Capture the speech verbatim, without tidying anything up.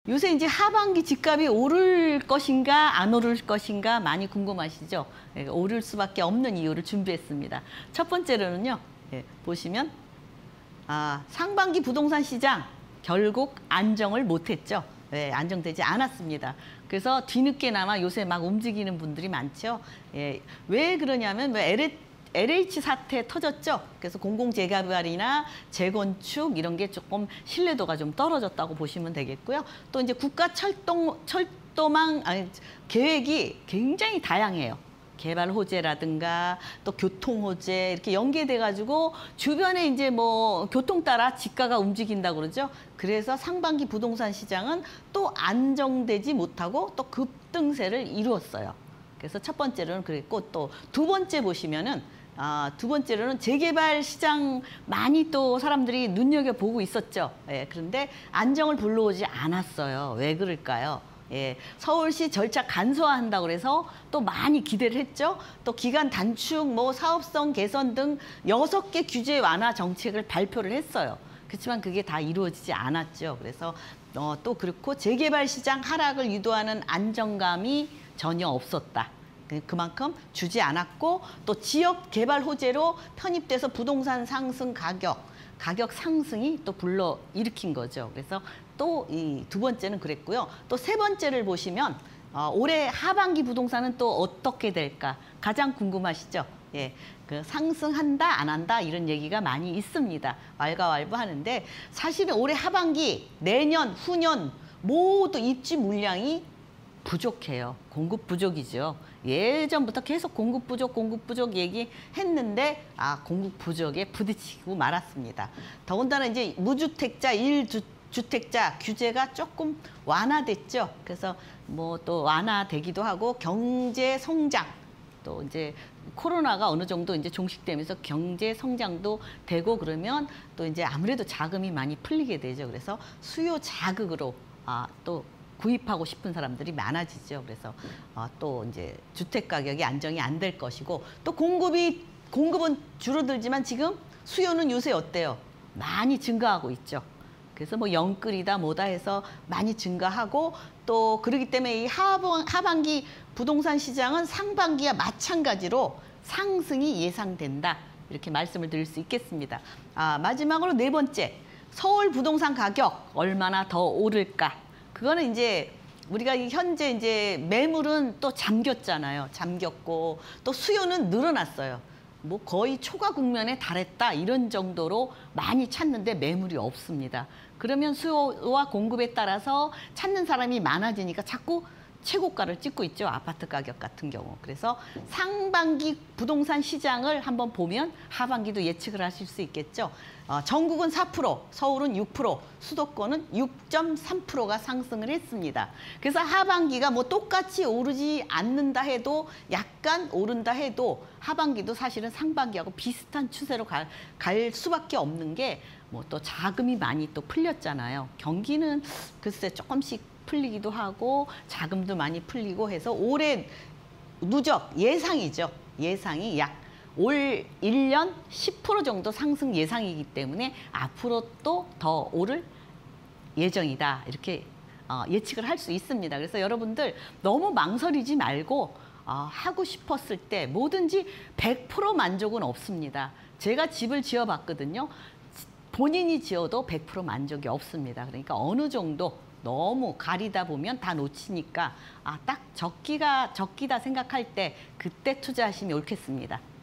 요새 이제 하반기 집값이 오를 것인가 안 오를 것인가 많이 궁금하시죠? 예, 오를 수밖에 없는 이유를 준비했습니다. 첫 번째로는요, 예, 보시면 아, 상반기 부동산 시장 결국 안정을 못했죠. 예, 안정되지 않았습니다. 그래서 뒤늦게나마 요새 막 움직이는 분들이 많죠. 예, 왜 그러냐면 뭐 엘에이치 사태 터졌죠. 그래서 공공재개발이나 재건축 이런 게 조금 신뢰도가 좀 떨어졌다고 보시면 되겠고요. 또 이제 국가 철도 철도망 아니, 계획이 굉장히 다양해요. 개발 호재라든가 또 교통 호재 이렇게 연계돼 가지고 주변에 이제 뭐 교통 따라 지가가 움직인다고 그러죠. 그래서 상반기 부동산 시장은 또 안정되지 못하고 또 급등세를 이루었어요. 그래서 첫 번째로는 그랬고 또 두 번째 보시면은 아, 두 번째로는 재개발 시장 많이 또 사람들이 눈여겨보고 있었죠. 예, 그런데 안정을 불러오지 않았어요. 왜 그럴까요? 예, 서울시 절차 간소화한다고 그래서 또 많이 기대를 했죠. 또 기간 단축, 뭐 사업성 개선 등 여섯 개 규제 완화 정책을 발표를 했어요. 그렇지만 그게 다 이루어지지 않았죠. 그래서 어, 또 그렇고 재개발 시장 하락을 유도하는 안정감이 전혀 없었다. 그만큼 주지 않았고 또 지역 개발 호재로 편입돼서 부동산 상승 가격, 가격 상승이 또 불러 일으킨 거죠. 그래서 또 이 두 번째는 그랬고요. 또 세 번째를 보시면 어, 올해 하반기 부동산은 또 어떻게 될까 가장 궁금하시죠? 예, 그 상승한다 안 한다 이런 얘기가 많이 있습니다. 왈가왈부하는데 사실은 올해 하반기, 내년, 후년 모두 입지 물량이 부족해요. 공급 부족이죠. 예전부터 계속 공급 부족, 공급 부족 얘기했는데 아 공급 부족에 부딪히고 말았습니다. 더군다나 이제 무주택자, 일주택자 규제가 조금 완화됐죠. 그래서 뭐 또 완화되기도 하고 경제 성장 또 이제 코로나가 어느 정도 이제 종식되면서 경제 성장도 되고 그러면 또 이제 아무래도 자금이 많이 풀리게 되죠. 그래서 수요 자극으로 아 또 구입하고 싶은 사람들이 많아지죠. 그래서 어, 또 이제 주택 가격이 안정이 안 될 것이고 또 공급이 공급은 줄어들지만 지금 수요는 요새 어때요? 많이 증가하고 있죠. 그래서 뭐 영끌이다 뭐다 해서 많이 증가하고 또 그러기 때문에 이 하반, 하반기 부동산 시장은 상반기와 마찬가지로 상승이 예상된다. 이렇게 말씀을 드릴 수 있겠습니다. 아, 마지막으로 네 번째, 서울 부동산 가격 얼마나 더 오를까? 그거는 이제 우리가 현재 이제 매물은 또 잠겼잖아요. 잠겼고 또 수요는 늘어났어요. 뭐 거의 초과 국면에 달했다 이런 정도로 많이 찾는데 매물이 없습니다. 그러면 수요와 공급에 따라서 찾는 사람이 많아지니까 자꾸 최고가를 찍고 있죠. 아파트 가격 같은 경우. 그래서 상반기 부동산 시장을 한번 보면 하반기도 예측을 하실 수 있겠죠. 어, 전국은 사 퍼센트, 서울은 육 퍼센트, 수도권은 육 점 삼 퍼센트가 상승을 했습니다. 그래서 하반기가 뭐 똑같이 오르지 않는다 해도 약간 오른다 해도 하반기도 사실은 상반기하고 비슷한 추세로 갈, 갈 수밖에 없는 게 뭐 또 자금이 많이 또 풀렸잖아요. 경기는 글쎄 조금씩 풀리기도 하고 자금도 많이 풀리고 해서 올해 누적 예상이죠. 예상이 약 올 일 년 십 퍼센트 정도 상승 예상이기 때문에 앞으로 또 더 오를 예정이다. 이렇게 어, 예측을 할 수 있습니다. 그래서 여러분들 너무 망설이지 말고 어, 하고 싶었을 때 뭐든지 백 퍼센트 만족은 없습니다. 제가 집을 지어봤거든요. 본인이 지어도 백 퍼센트 만족이 없습니다. 그러니까 어느 정도 너무 가리다 보면 다 놓치니까 아, 딱 적기가 적기다 생각할 때 그때 투자하시면 옳겠습니다.